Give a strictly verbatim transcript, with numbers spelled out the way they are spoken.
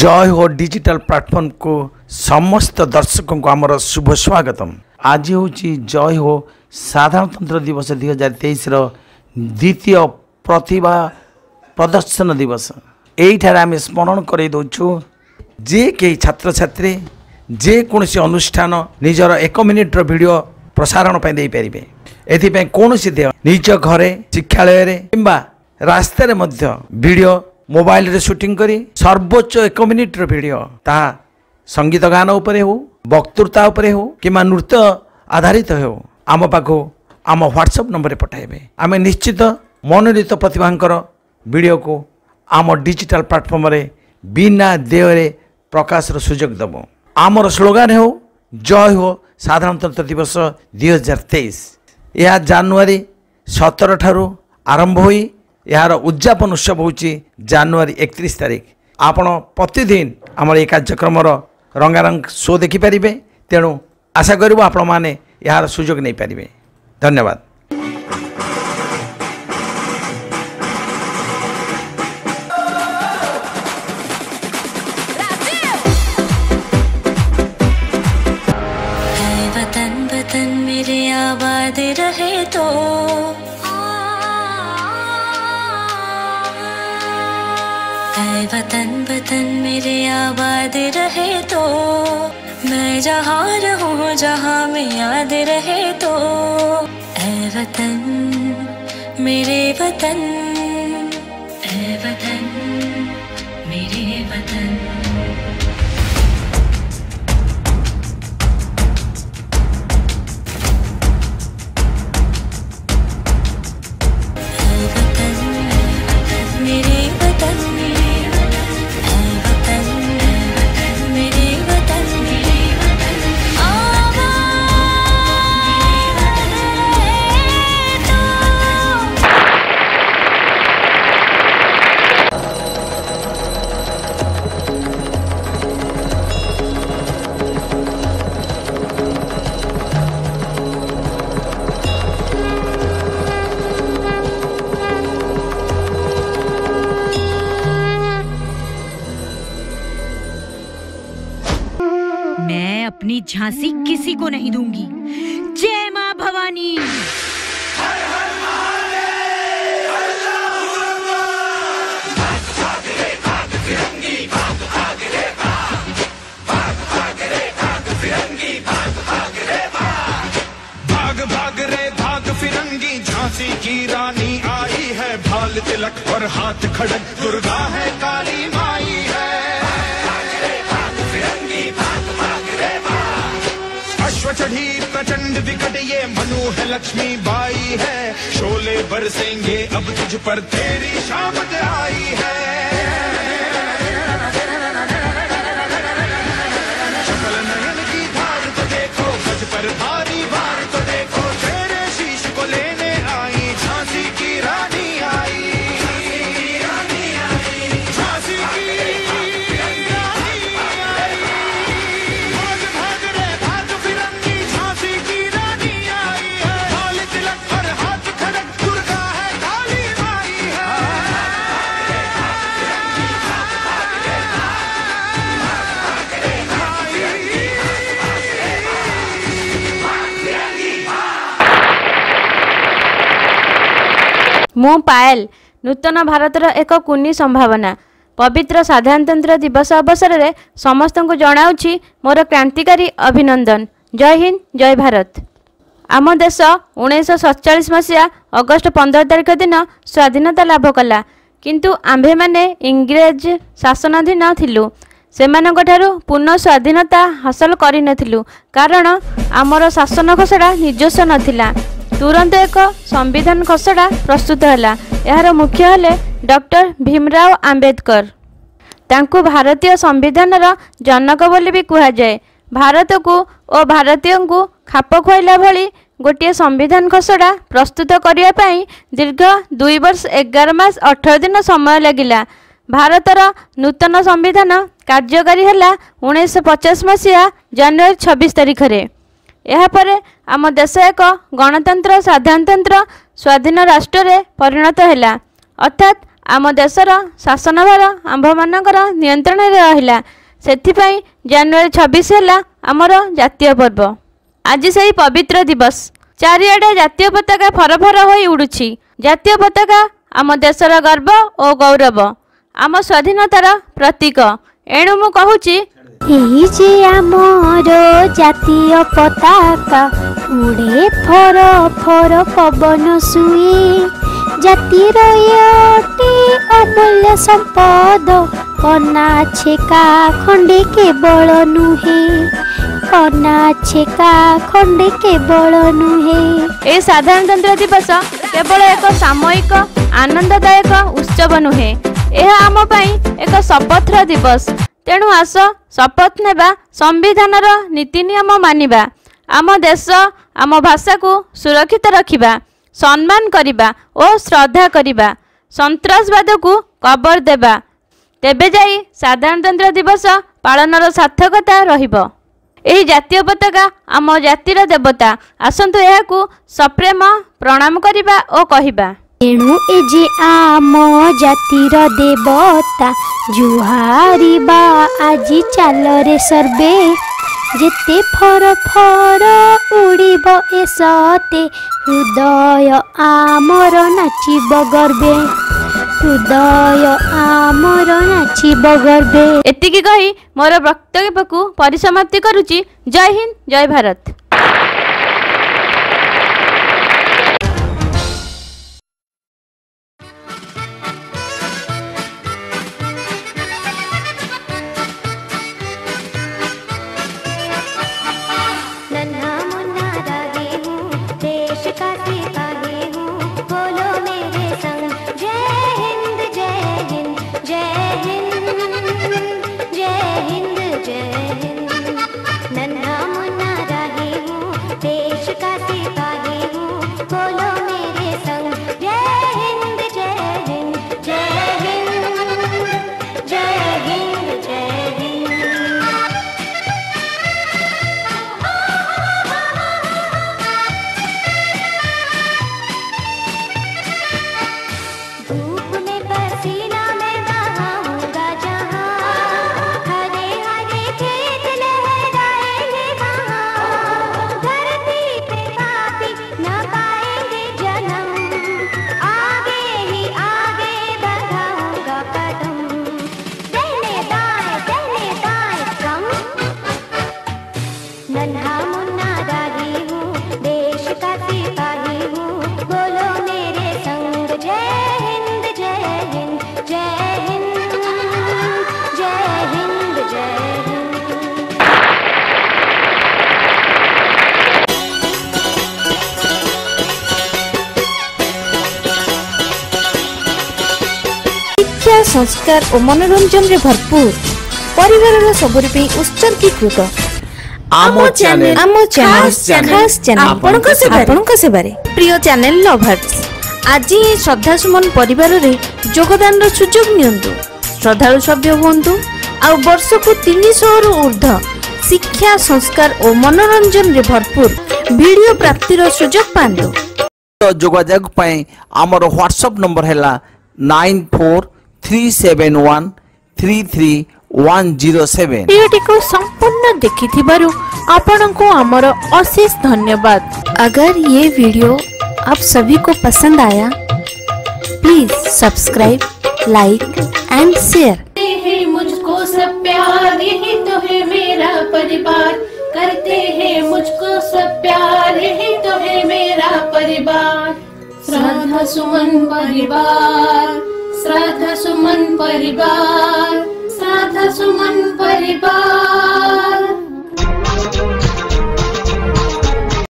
जय हो digital platform को समस्त दर्शकों को आमर शुभ स्वागतम। आज हूँ जय हो साधारणतंत्र दिवस दुई हजार तेईस द्वितीय प्रतिभा प्रदर्शन दिवस। यहीठार आम स्मरण कर दौचु जे कई छात्र छात्री जे कौन अनुष्ठान निजर एक मिनिट्र वीडियो प्रसारण दे पारे। एथि कौन निज घरे शिक्षालय किंबा रास्तार वीडियो मोबाइल रे शूटिंग करी सर्वोच्च एक मिनिट्र वीडियो ता संगीत गान उपरे हो वक्तृता उपरे हो कि नृत्य आधारित हो आम पाखु आम व्हाट्सएप नंबर पठाइबे। आम निश्चित मनोनीत प्रतिभांकर वीडियो को आम डिजिटल प्लेटफॉर्म रे बिना देय प्रकाश सुजोग दबो। आमर स्लोगान हो जय हो साधारणतंत्र दिवस दुई हजार तेईस। यह जनवरी सतर ठारू आरंभ होई यार उद्यापन उत्सव हूँ जनवरी एकतीस तारीख। आपण प्रतिदिन आमर ये कार्यक्रम रंगारंग शो देखिपारे। तेणु आशा करूँ आपण मैंने यार सुजोग नहीं पारे। धन्यवाद। वतन वतन मेरे आबाद रहे तो वतन वतन मेरे आबाद रहे तो मैं जहाँ रहूँ जहाँ में याद रहे तो ऐ वतन मेरे वतन ऐ वतन मेरे वतन। मैं अपनी झांसी किसी को नहीं दूंगी। जय मां भवानी। भाग भाग रे भाग फिरंगी झांसी की रानी आई है। भाल तिलक और हाथ खड़क दुर्गा है काली माई है। अश्व चढ़ी प्रचंड विकट ये मनु है लक्ष्मी बाई है। शोले बरसेंगे अब तुझ पर तेरी शामत आई है। शक्ल नयन की धार तो देखो गज पर भारी भार तो देखो। तेरे शीश को लेने आई झांसी की रानी आई। झांसी की मु पायल नूतन भारतर एक कुनी संभावना। पवित्र साधारणतंत्र दिवस अवसर में समस्त को जनाऊँगी मोर क्रांतिकारी अभिनंदन। जय हिंद जय भारत। आम देश उन्नीस सतचाश मसीहा अगस्ट पंद्रह तारिख दिन स्वाधीनता लाभ कला। किंतु आम्भे माने इंग्रेज शासनाधीन थिलु। सेमानक ठारु पूर्ण स्वाधीनता हासिल करि नथिलु कारण आमर शासन खसड़ा निजस्व नथिला। तुरंत एक संविधान खसड़ा प्रस्तुत है। यार मुख्य हेले डॉक्टर भीमराव आंबेडकर। तांकु भारतीय संविधान जनक बोली भी कहा जाए। भारत को और भारतीय को खाप खुआला भली गोटे संविधान खसड़ा प्रस्तुत करने पाई दीर्घ दुई वर्ष एगार मास अठारह दिन समय लगिला। भारतर नूतन संविधान कार्यकारी है उन्नीस पचास मसीहा जनवरी छब्बीस तारिख में। यापर आम देश एक गणतंत्र साधारणतंत्र स्वाधीन राष्ट्र परिणत है। अर्थात आम देशर शासनभार आम्भमानकर नियंत्रण में रहिला। सेथिपाई जनवरी छब्बीस है आमर जातीय पर्व। आज से पवित्र दिवस चारिआडे जातीय पताका फरफर हो उड़ुछि। जातीय पताका आम देशर गर्व और गौरव, आम स्वाधीनतार प्रतीक। एणु मु कहूची एही जे आमर जातीय पताका उड़े फर फर पवन सुए। जातिर एटी अमूल्य संपद कना छेका खंडे केवल नुहे। कना छेका खंडे केवल नुहे। ए साधारणतंत्र दिवस केवल एक सामूहिक आनंददायक उत्सव नुहे, यह आम पाई एक शपथर दिवस। तेणु आस शपथ नेबा संविधानर नीति नियम मानिबा, आम देश आम भाषा को सुरक्षित रखिबा, सम्मान करिबा और श्रद्धा करिबा, संतरासवाद को कबर देबा। तेबे जाई साधारणतंत्र दिवस पालनर सार्थकता रहिबो। एही जातीय पताका आम जातिर देवता। आसंतु एहाकू सप्रेम प्रणाम करिबा और कहिबा एणु ए जे आम जातिर देवता जुहारिबा आजी चाल रे सर्वे। जेते फर फर उड़िब ए सते हृदय आमर नाचिब गर्वे। हृदय आमर नाचिब गर्वे। एतिकी कही मोर वक्तव्य को परिसमाप्ति करुची। जय हिंद, जय भारत। संस्कार और मनोरंजन रे भरपूर परिवार सबरी उत्सर्गीकृत आम चैनल आम चैनल खास चैनल आपनक सेवा आपनक सेवा रे प्रिय चैनल लवर्स आज ये श्रद्धा सुमन परिवार रे योगदान रो सुजोग नियंतु श्रद्धालु सभ्य होंतु आ वर्ष को तीन सौ रु ऊर्ध शिक्षा संस्कार और मनोरंजन रे भरपूर वीडियो प्राप्ति रो सुजोग पांतु। जोगाजोग पई हमर व्हाट्सएप नंबर हैला nine four three seven one three three one zero seven. Video को संपूर्ण देखि थिबारु आपन को हमर अशेष धन्यवाद। अगर ये वीडियो आप सभी को पसंद आया please subscribe like and share. मुझको सब प्यार यही तो है मेरा परिवार। करते हैं मुझको सब प्यार यही तो है मेरा परिवार। श्रद्धा सुमन परिवार, श्रद्धा सुमन परिवार, श्रद्धा